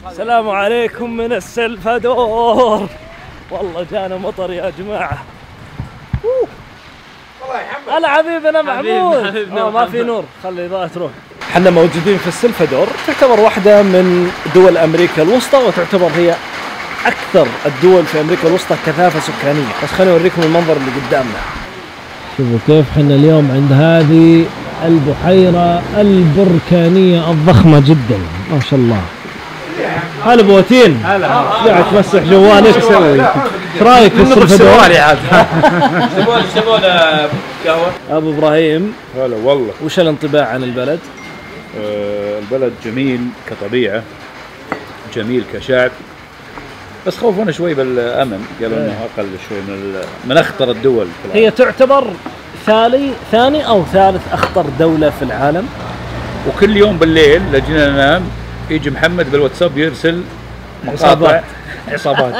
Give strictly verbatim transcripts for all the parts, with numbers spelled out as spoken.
السلام عليكم من السلفادور. والله جانا مطر يا جماعة. والله يا محمد. هلا حبيبنا محمود. اه ما في نور، خلي الإضاءة تروح. احنا موجودين في السلفادور، تعتبر واحدة من دول أمريكا الوسطى، وتعتبر هي أكثر الدول في أمريكا الوسطى كثافة سكانية. بس خليني أوريكم المنظر اللي قدامنا. شوفوا كيف احنا اليوم عند هذه البحيرة البركانية الضخمة جدا، ما شاء الله. هلا بوتين. هلا. قاعد تمسح جوالك، ايش تسوي؟ ايش رايك في السلفادور؟ عاد. ايش تبون قهوة؟ ابو ابراهيم. هلا والله. وش الانطباع عن البلد؟ آه البلد جميل كطبيعة، جميل كشعب، بس خوفونا شوي بالامن، قالوا انه اقل شوي من من اخطر الدول في العالم. هي تعتبر ثاني ثاني او ثالث اخطر دولة في العالم. وكل يوم بالليل لجينا ننام يجي محمد بالواتساب يرسل عصابات عصابات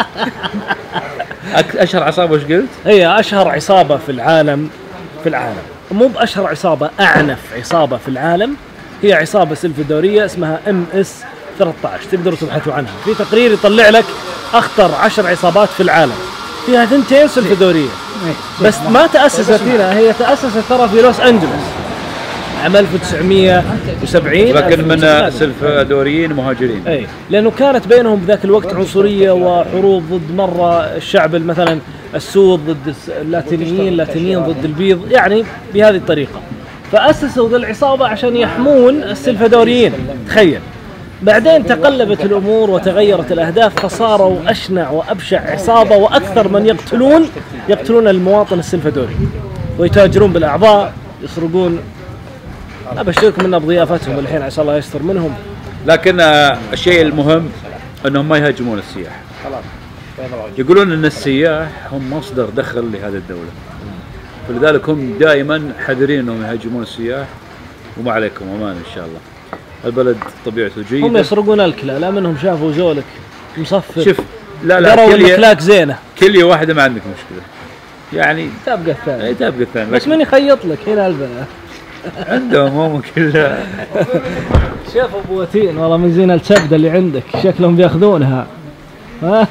اشهر عصابه وش قلت؟ هي اشهر عصابه في العالم، في العالم مو باشهر عصابه، اعنف عصابه في العالم هي عصابه سلفادوريه اسمها ام اس ثلاثة عشر. تقدروا تبحثوا عنها في تقرير يطلع لك اخطر عشر عصابات في العالم، فيها ثنتين سلفادوريه. بس ما تاسست هنا، هي تاسست ترى في لوس انجلوس عام ألف وتسعمية وسبعين، لكن من سلفادوريين مهاجرين. اي لانه كانت بينهم بذاك الوقت عنصريه وحروب ضد مره الشعب مثلا السود ضد اللاتينيين، اللاتينيين ضد البيض، يعني بهذه الطريقه. فاسسوا ذا العصابه عشان يحمون السلفادوريين، تخيل. بعدين تقلبت الامور وتغيرت الاهداف، فصاروا اشنع وابشع عصابه، واكثر من يقتلون يقتلون المواطن السلفادوري ويتاجرون بالاعضاء، يسرقون. ابشركم ان بضيافتهم الحين عسى الله يستر منهم. لكن الشيء المهم انهم ما يهاجمون السياح. يقولون ان السياح هم مصدر دخل لهذه الدوله، فلذلك هم دائما حذرين انهم يهاجمون السياح، وما عليكم امان ان شاء الله. البلد طبيعته جيده. هم يسرقون الكلى، لا منهم شافوا زولك مصفر. شوف لا لا قروا المكلاك زينه، كل واحده ما عندك مشكله، يعني تبقى الثاني. اي تبقى الثاني، بس من يخيط لك هنا البنات عندهم هم كلها. شوف ابو وتين، والله من زين الكبده اللي عندك، شكلهم بياخذونها. ها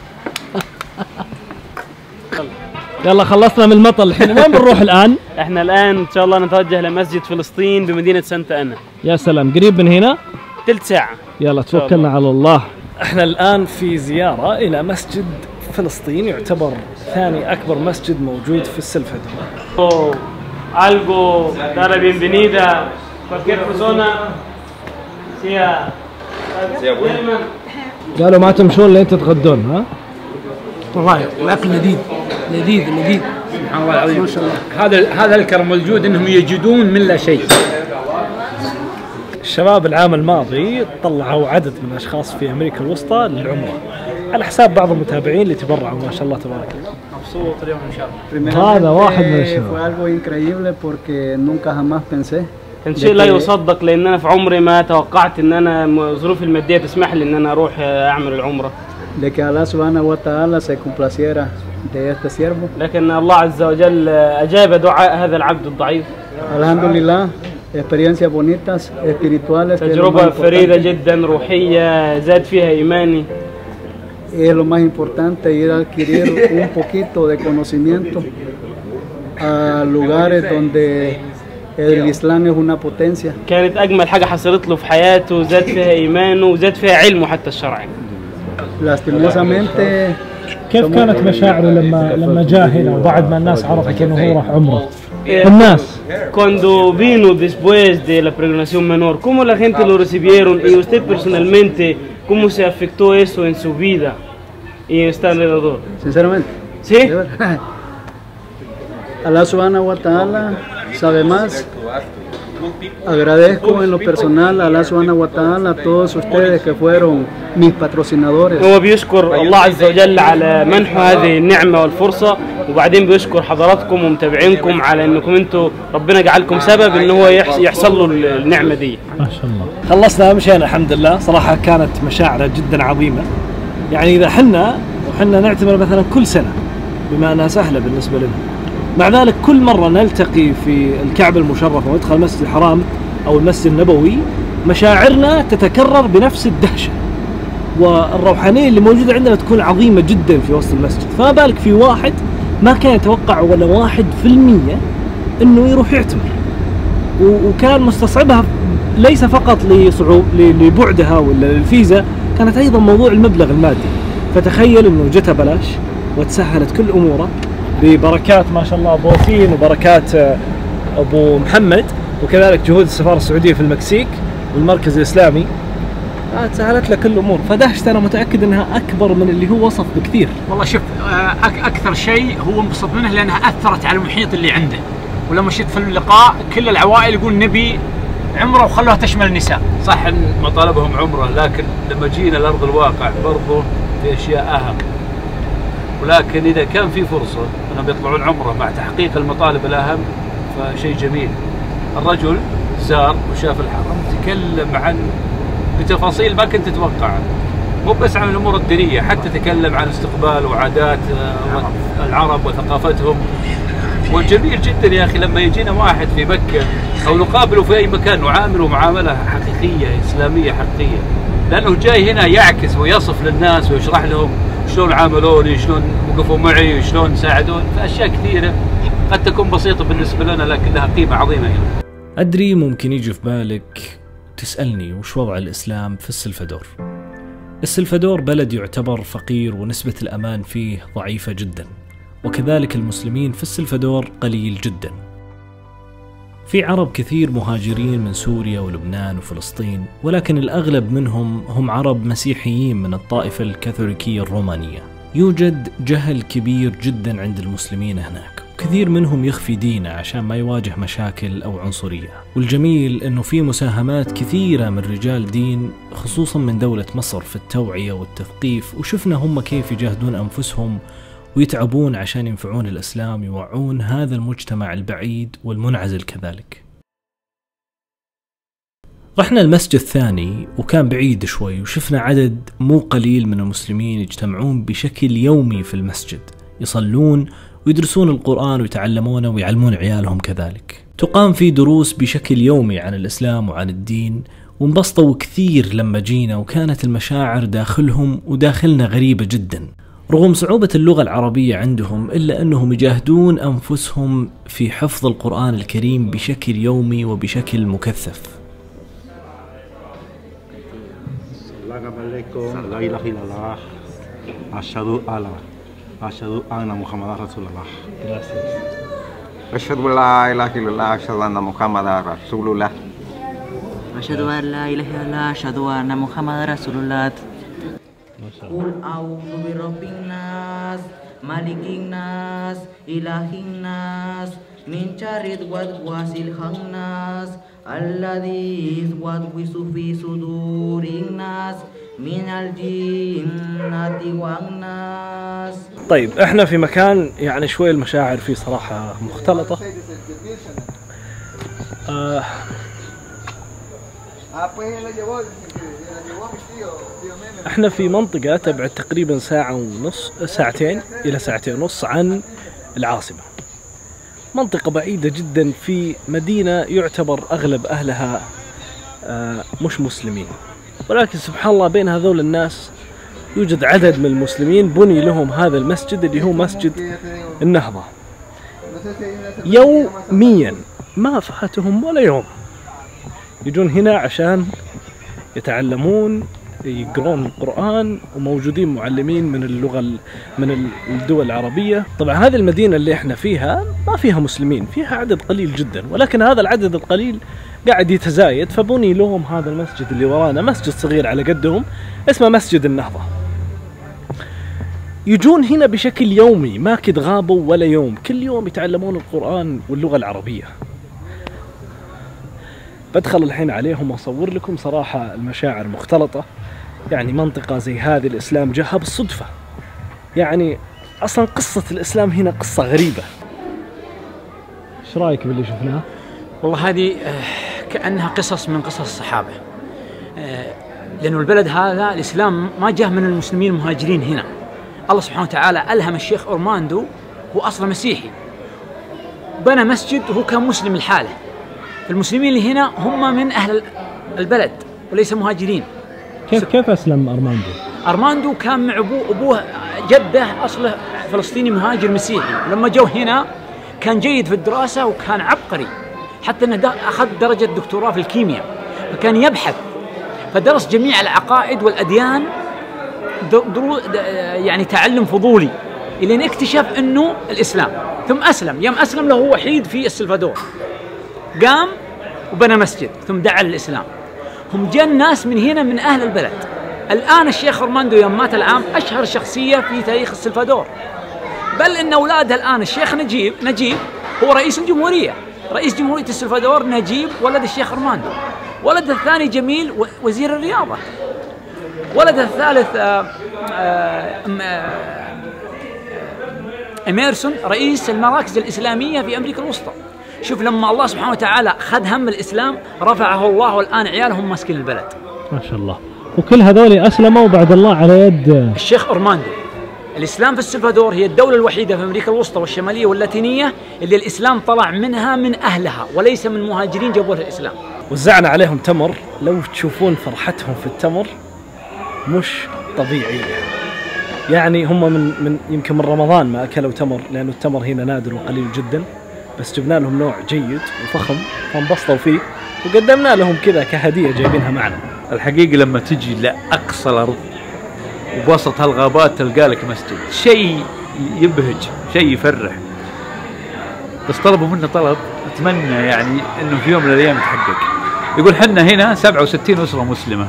يلا خلصنا من المطر الحين، وين بنروح الان؟ احنا الان ان شاء الله نتوجه لمسجد فلسطين بمدينه سانتا انا. يا سلام، قريب من هنا؟ ثلث ساعه. يلا توكلنا على الله. احنا الان في زياره الى مسجد فلسطين، يعتبر ثاني اكبر مسجد موجود في السلفادور. algo dar la bienvenida cualquier persona sea. قالوا ما تمشون لين تتغدون. ها والله الاكل لذيذ لذيذ لذيذ سبحان الله العظيم، ما شاء الله. هذا هذا الكرم موجود انهم يجدون من لا شيء. الشباب العام الماضي طلعوا عدد من الاشخاص في امريكا الوسطى للعمره على حساب بعض المتابعين اللي تبرعوا، ما شاء الله تبارك الله. مبسوط اليوم ان شاء الله. هذا واحد من الشباب. fue algo increíble porque nunca jamás pensé. كان شيء لا يصدق، لان انا في عمري ما توقعت ان انا ظروفي الماديه تسمح لي ان انا اروح اعمل العمره. de que Allah subhanahu wa ta'ala se complaciera de este siervo. لكن الله عز وجل اجاب دعاء هذا العبد الضعيف. Alhamdulillah, experiencias bonitas, espirituales. تجربه فريده جدا روحيه، زاد فيها ايماني. Es lo más importante ir a adquirir un poquito de conocimiento a lugares donde el Islam es una potencia. كانت اجمل حاجه حصلت له في حياته، زاد فيها ايمانه وزاد فيها علمه حتى الشرعي. Lastimosamente. كيف كانت مشاعره لما لما جاء هنا وبعد ما الناس عرفت انه هو راح عمره؟ الناس. Cuando vino después de la peregrinación menor, ¿cómo la gente lo recibieron y usted personalmente cómo se afectó eso en su vida y está alrededor? Sinceramente. ¿Sí? Allah subhanahu wa ta'ala sabe más. Agradezco en lo personal a Allah subhanahu wa ta'ala a todos ustedes que fueron mis patrocinadores. هو بيشكر الله عز وجل على منحه هذه النعمة والفرصة، وبعدين بيشكر حضراتكم ومتابعينكم على انكم انتم ربنا جعلكم سبب ان هو يحصل له النعمة دي. ما شاء الله. خلصنا مشينا الحمد لله. صراحة كانت مشاعر جدا عظيمة، يعني اذا حنا وحنا نعتبر مثلا كل سنة بما انها سهلة بالنسبة لنا، مع ذلك كل مرة نلتقي في الكعبة المشرفة وندخل المسجد الحرام أو المسجد النبوي مشاعرنا تتكرر بنفس الدهشة. والروحانية اللي موجودة عندنا تكون عظيمة جدا في وسط المسجد. فما بالك في واحد ما كان يتوقع ولا واحد في المية انه يروح يعتمر، وكان مستصعبها ليس فقط لصعوب لبعدها ولا للفيزا، كانت ايضا موضوع المبلغ المادي. فتخيل انه جتها بلاش وتسهلت كل اموره ببركات ما شاء الله ابو وسيم وبركات ابو محمد، وكذلك جهود السفاره السعوديه في المكسيك والمركز الاسلامي سهلت له كل الامور. فدهشت انا متاكد انها اكبر من اللي هو وصف بكثير. والله شوف اكثر شيء هو انبسط منه لانها اثرت على المحيط اللي عنده، ولما شفت في اللقاء كل العوائل يقول نبي عمره وخلوها تشمل النساء. صح ان مطالبهم عمره، لكن لما جينا لارض الواقع برضه في اشياء اهم. ولكن اذا كان في فرصه انهم يطلعون عمره مع تحقيق المطالب الاهم فشيء جميل. الرجل زار وشاف الحرم، تكلم عن بتفاصيل ما كنت تتوقعها، مو بس عن الامور الدينيه، حتى تكلم عن استقبال وعادات العرب وثقافتهم. والجميل جدا يا اخي لما يجينا واحد في مكه او نقابله في اي مكان نعامله معامله حقيقيه اسلاميه حقيقيه، لانه جاي هنا يعكس ويصف للناس ويشرح لهم شلون عاملوني، شلون وقفوا معي، شلون ساعدوني في اشياء كثيره قد تكون بسيطه بالنسبه لنا لكن لها قيمه عظيمه هنا. ادري ممكن يجي في بالك تسالني وش وضع الاسلام في السلفادور. السلفادور بلد يعتبر فقير ونسبه الامان فيه ضعيفه جدا، وكذلك المسلمين في السلفادور قليل جدا. في عرب كثير مهاجرين من سوريا ولبنان وفلسطين، ولكن الأغلب منهم هم عرب مسيحيين من الطائفة الكاثوليكية الرومانية. يوجد جهل كبير جدا عند المسلمين هناك، كثير منهم يخفي دينه عشان ما يواجه مشاكل أو عنصرية. والجميل أنه في مساهمات كثيرة من رجال دين خصوصا من دولة مصر في التوعية والتثقيف، وشفنا هم كيف يجاهدون أنفسهم ويتعبون عشان ينفعون الإسلام، يوعون هذا المجتمع البعيد والمنعزل كذلك. رحنا المسجد الثاني وكان بعيد شوي، وشفنا عدد مو قليل من المسلمين يجتمعون بشكل يومي في المسجد، يصلون ويدرسون القرآن ويتعلمونه ويعلمون عيالهم كذلك. تقام في دروس بشكل يومي عن الإسلام وعن الدين، وانبسطوا كثير لما جينا، وكانت المشاعر داخلهم وداخلنا غريبة جدا. رغم صعوبة اللغة العربية عندهم إلا أنهم يجاهدون أنفسهم في حفظ القرآن الكريم بشكل يومي وبشكل مكثف. السلام عليكم. لا إله إلا الله. أشهد أن أشهد أن محمد رسول الله. أشهد أن لا إله إلا الله. أشهد أن محمد رسول الله. أشهد أن لا إله إلا الله. أشهد أن محمد رسول الله. قل أعوذ برب الناس مالك الناس إله الناس من شر الوسواس الخناس الذي يوسوس في صدور الناس من الجنة والناس. طيب احنا في مكان يعني شوي المشاعر فيه صراحة مختلطة. آه احنا في منطقة تبعد تقريبا ساعة ونص ساعتين الى ساعتين ونص عن العاصمة، منطقة بعيدة جدا في مدينة يعتبر اغلب اهلها آه مش مسلمين، ولكن سبحان الله بين هذول الناس يوجد عدد من المسلمين بني لهم هذا المسجد اللي هو مسجد النهضة. يوميا ما فاتهم ولا يوم يجون هنا عشان يتعلمون يقرون القرآن، وموجودين معلمين من اللغة من الدول العربية. طبعا هذه المدينة اللي احنا فيها ما فيها مسلمين، فيها عدد قليل جدا، ولكن هذا العدد القليل قاعد يتزايد، فبني لهم هذا المسجد اللي ورانا، مسجد صغير على قدهم اسمه مسجد النهضة. يجون هنا بشكل يومي، ما كد غابوا ولا يوم، كل يوم يتعلمون القرآن واللغة العربية. بدخل الحين عليهم واصور لكم، صراحة المشاعر مختلطة. يعني منطقة زي هذه الإسلام جاها بالصدفة، يعني أصلا قصة الإسلام هنا قصة غريبة. ايش رايك باللي شفناه؟ والله هذه كأنها قصص من قصص الصحابة، لأنه البلد هذا الإسلام ما جاء من المسلمين المهاجرين هنا. الله سبحانه وتعالى ألهم الشيخ أورماندو، هو أصلا مسيحي، بنى مسجد وهو كان مسلم الحالة. المسلمين اللي هنا هم من أهل البلد وليس مهاجرين. كيف كيف أسلم أرماندو؟ أرماندو كان مع أبوه أبوه جده أصله فلسطيني مهاجر مسيحي، لما جو هنا كان جيد في الدراسة وكان عبقري، حتى أنه أخذ درجة دكتوراه في الكيمياء، فكان يبحث فدرس جميع العقائد والأديان يعني تعلم فضولي إلى أن اكتشف أنه الإسلام، ثم أسلم. يوم أسلم له هو وحيد في السلفادور، قام وبنى مسجد ثم دعا للإسلام. هم جاء الناس من هنا من أهل البلد. الآن الشيخ أرماندو يوم مات العام أشهر شخصية في تاريخ السلفادور، بل إن أولادها الآن الشيخ نجيب نجيب هو رئيس الجمهورية، رئيس جمهورية السلفادور نجيب ولد الشيخ أرماندو، ولد الثاني جميل وزير الرياضة، ولد الثالث إميرسون رئيس المراكز الإسلامية في أمريكا الوسطى. شوف لما الله سبحانه وتعالى خذ هم الإسلام رفعه الله، والآن عيالهم ماسكين البلد ما شاء الله. وكل هذول أسلموا بعد الله على يد الشيخ أرماندو. الإسلام في السلفادور هي الدولة الوحيدة في أمريكا الوسطى والشمالية واللاتينية اللي الإسلام طلع منها من أهلها وليس من مهاجرين جابوا لها الإسلام. وزعنا عليهم تمر، لو تشوفون فرحتهم في التمر مش طبيعية. يعني هم من من يمكن من رمضان ما أكلوا تمر، لأنه التمر هنا نادر وقليل جدا، بس جبنا لهم نوع جيد وفخم فانبسطوا فيه وقدمنا لهم كذا كهدية جايبينها معنا. الحقيقة لما تجي لأقصى الأرض وبوسط هالغابات تلقى لك مسجد، شيء يبهج، شيء يفرح. بس طلبوا منا طلب أتمنى يعني إنه في يوم من الأيام يتحقق. يقول حنا هنا سبعة وستين أسرة مسلمة،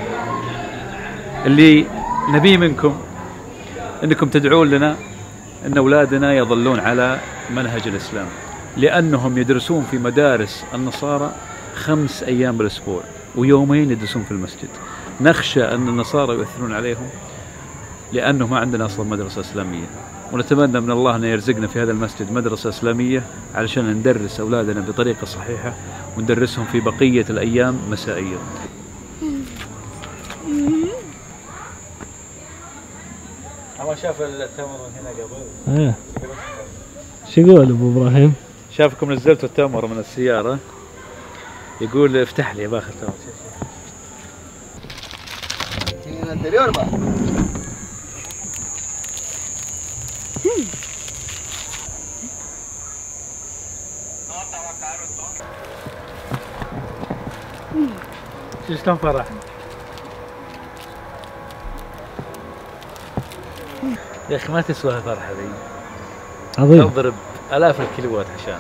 اللي نبي منكم إنكم تدعون لنا إن أولادنا يظلون على منهج الإسلام، لأنهم يدرسون في مدارس النصارى خمس أيام بالأسبوع ويومين يدرسون في المسجد. نخشى أن النصارى يؤثرون عليهم لأنه ما عندنا أصلا مدرسة إسلامية، ونتمنى من الله أن يرزقنا في هذا المسجد مدرسة إسلامية علشان ندرس أولادنا بطريقة صحيحة وندرسهم في بقية الأيام مسائية. هو شاف التمر هنا قبل؟ ايه. شو يقول ابو ابراهيم؟ شافكم نزلتوا التمر من السيارة، يقول افتح لي باخذ تمر. شو شلون فرح؟ يا اخي ما تسوى الفرحه ذي. عظيم. اضرب الاف الكيلوات عشان.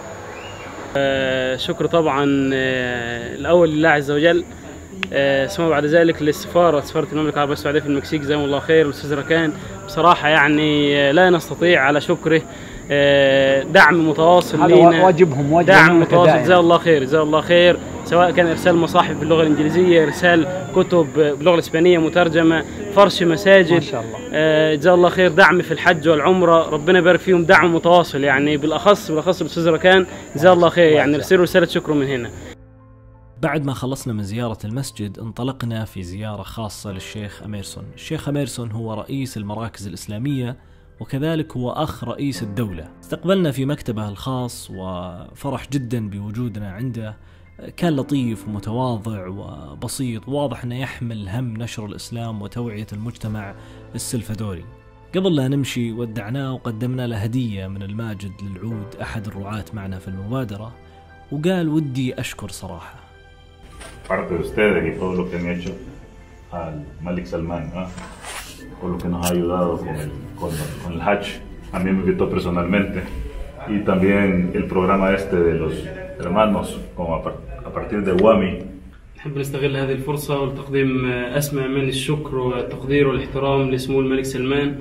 آه شكر طبعا آه الاول لله عز وجل، آه ثم بعد ذلك للسفاره، سفاره المملكه العربيه السعوديه في المكسيك جزاهم الله خير، والاستاذ ركان بصراحه يعني آه لا نستطيع على شكره. آه دعم متواصل لينا، واجبهم واجب دعم متواصل، جزاه الله خير جزاه الله خير، سواء كان ارسال مصاحف باللغه الانجليزيه، ارسال كتب باللغه الاسبانيه مترجمه، فرش مساجد ما شاء الله. آه جزاه الله خير، دعم في الحج والعمره، ربنا يبارك فيهم، دعم متواصل يعني بالاخص بالاخص الاستاذ ركان جزاه الله خير، يعني ارسلوا رساله شكر من هنا. بعد ما خلصنا من زيارة المسجد انطلقنا في زيارة خاصة للشيخ أميرسون. الشيخ أميرسون هو رئيس المراكز الإسلامية وكذلك هو أخ رئيس الدولة. استقبلنا في مكتبه الخاص وفرح جدا بوجودنا عنده. كان لطيف ومتواضع وبسيط، واضح أنه يحمل هم نشر الإسلام وتوعية المجتمع السلفادوري. قبل لا نمشي ودعناه وقدمنا له هدية من الماجد للعود أحد الرعاة معنا في المبادرة، وقال ودي أشكر صراحة. parte de ustedes y todo lo que han hecho al Malik Salman, ¿no? Por lo que nos ha ayudado con el, con, con el Hajj. A mí me invitó personalmente, y también el programa este de los hermanos, como a, a partir de WAMI. نحب نستغل هذه الفرصة ولتقديم أسمى من الشكر والتقدير والاحترام لسمو الملك سلمان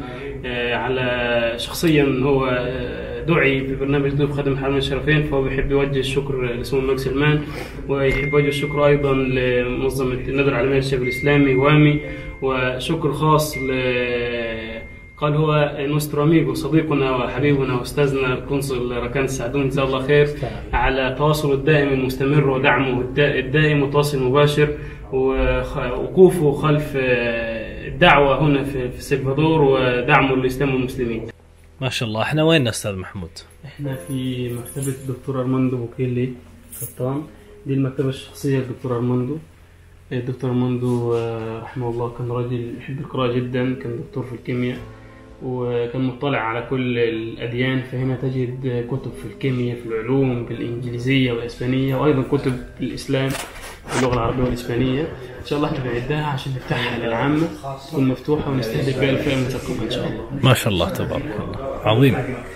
على شخصيا هو دعي في برنامج ضيوف خادم الحرمين الشريفين، فهو بيحب يوجه الشكر لسمو الملك سلمان، ويحب يوجه الشكر أيضا لمنظمة الندوة العالمية للشباب الإسلامي وامي، وشكر خاص ل قال هو نوسترو اميغو، صديقنا وحبيبنا واستاذنا القنصل ركان السعدون جزاه الله خير على التواصل الدائم المستمر ودعمه الدائم وتواصل مباشر ووقوفه خلف الدعوه هنا في السلفادور ودعمه للاسلام والمسلمين. ما شاء الله. احنا وين استاذ محمود؟ احنا في مكتبه الدكتور ارماندو بوكيلي قطان، دي المكتبه الشخصيه للدكتور ارماندو. الدكتور أرماندو رحمه الله كان راجل يحب القراءة جدا، كان دكتور في الكيمياء وكان مطلع على كل الأديان، فهنا تجد كتب في الكيمياء، في العلوم بالإنجليزية والإسبانية، وأيضا كتب في الإسلام باللغة العربية والإسبانية. إن شاء الله احنا بنعدها عشان نفتحها للعامة تكون مفتوحة ونستهدف بها الفئة المثقفة إن شاء الله. ما شاء الله تبارك الله، عظيم.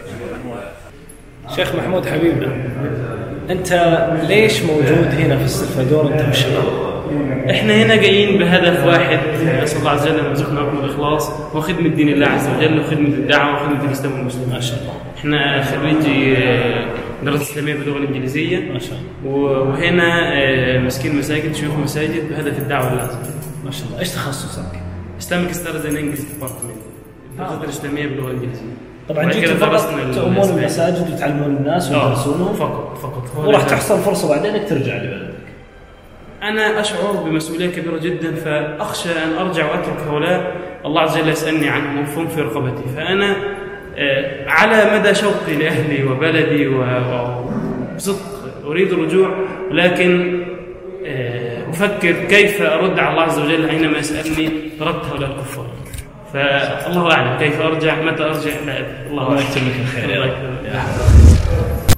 شيخ محمود حبيبنا، أنت ليش موجود هنا في السلفادور أنت والشباب؟ احنا هنا جايين بهدف واحد، نسأل الله عز وجل ان يرزقنا حكم الاخلاص وخدمه دين الله عز وجل وخدمه الدعوه وخدمه الاسلام والمسلمين. ما شاء الله. احنا خريجي دراسه اسلاميه باللغه الانجليزيه ما شاء الله، وهنا ماسكين مساجد، شيوخ مساجد بهدف الدعوه لله عز وجل. ما شاء الله. ايش تخصصك؟ اسلامك ستارز ان انجلش ديبارتمنت، الدراسات الاسلاميه باللغه الانجليزيه. طبعا جيتوا فقط تؤمون المساجد وتعلمون الناس وتدرسونهم فقط فقط، وراح تحصل فرصه بعدين انك ترجع لبلدك. أنا أشعر بمسؤولية كبيرة جدا، فأخشى أن أرجع وأترك هؤلاء الله عز وجل يسألني عنهم وهم في رقبتي. فأنا على مدى شوقي لأهلي وبلدي وصدق أريد الرجوع، ولكن أفكر كيف أرد على الله عز وجل حينما يسألني طردت هؤلاء الكفار. فالله أعلم كيف أرجع، متى أرجع لا أدري. الله أعلم. الله يكتب لك الخير يا رب.